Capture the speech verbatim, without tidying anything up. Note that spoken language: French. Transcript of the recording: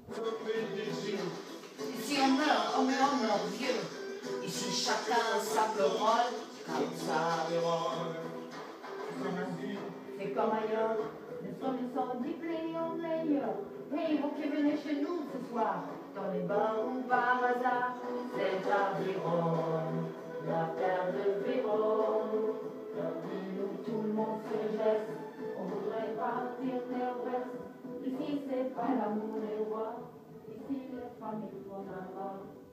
Ici on meurt, on meurt, on meurt vieux. Ici chacun a sa rôle, comme ça. C'est comme ailleurs, les sommes sont diplômés en meilleur. Hey, vous qui venez chez nous ce soir, dans les bars ou par hasard, c'est à Vérone, la terre de Vérone, la ville où tout le monde se geste. On voudrait partir vers l'ouest. Ici c'est pas l'amour des rois, ici les familles font la mort.